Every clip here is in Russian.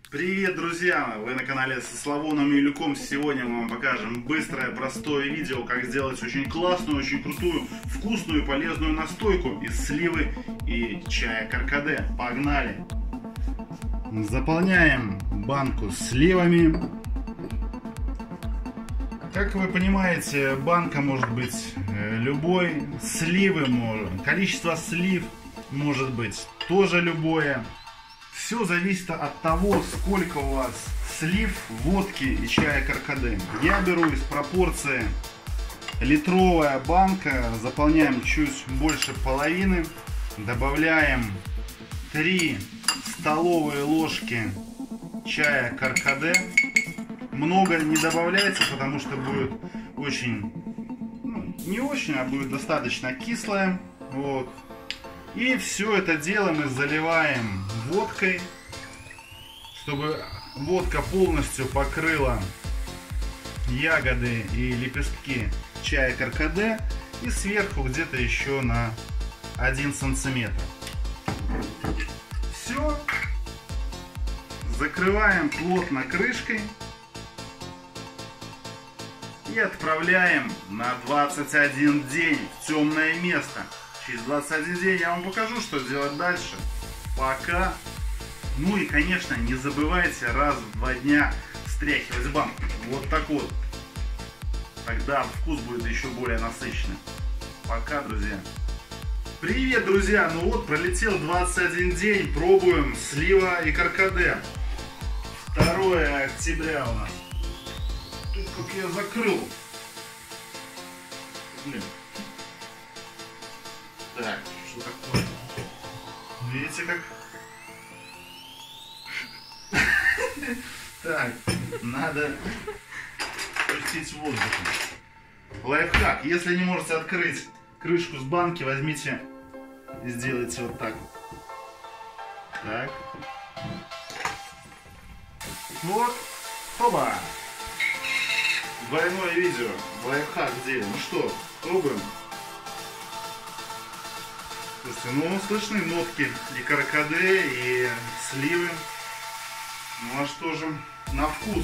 Привет, друзья! Вы на канале со Славоном Юлюком. Сегодня мы вам покажем быстрое, простое видео, как сделать очень классную, очень крутую, вкусную и полезную настойку из сливы и чая каркаде. Погнали! Заполняем банку сливами. Как вы понимаете, банка может быть любой, количество слив может быть тоже любое. Все зависит от того, сколько у вас слив, водки и чая каркаде. Я беру из пропорции литровая банка, заполняем чуть больше половины, добавляем 3 столовые ложки чая каркаде. Много не добавляйте, потому что будет очень, не очень, а будет достаточно кислое. Вот. И все это дело мы заливаем водкой, чтобы водка полностью покрыла ягоды и лепестки чая каркаде, и сверху где-то еще на 1 сантиметр. Все. Закрываем плотно крышкой и отправляем на 21 день в темное место. Через 21 день я вам покажу, что делать дальше. Пока. Ну и, конечно, не забывайте раз в 2 дня встряхивать банку. Вот так вот. Тогда вкус будет еще более насыщенный. Пока, друзья. Привет, друзья! Ну вот, пролетел 21 день. Пробуем слива и каркаде. 2 октября у нас. Тут как я закрыл. Блин. Так, что такое? Видите как? Так, надо пустить воздух. Лайфхак. Если не можете открыть крышку с банки, возьмите и сделайте вот так. Так. Вот. Хоба. Двойное видео. Лайфхак в деле. Ну что, пробуем. Слушайте, ну слышны нотки и каркаде, и сливы. Ну а что же на вкус?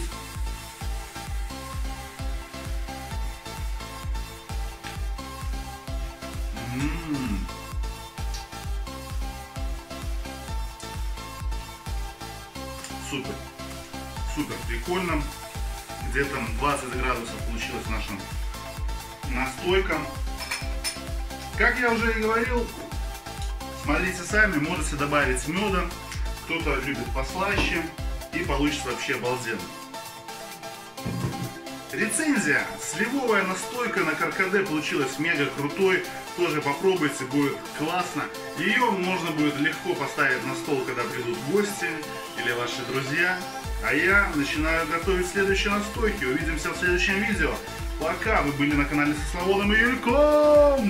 Супер. Супер прикольно. Где-то 20 градусов получилась наша настойка. Как я уже и говорил, смотрите сами, можете добавить меда, кто-то любит послаще, и получится вообще обалденно. Рецензия. Сливовая настойка на каркаде получилась мега крутой. Тоже попробуйте, будет классно. Ее можно будет легко поставить на стол, когда придут гости или ваши друзья. А я начинаю готовить следующие настойки. Увидимся в следующем видео. Пока. Вы были на канале со Славоном и Юльком.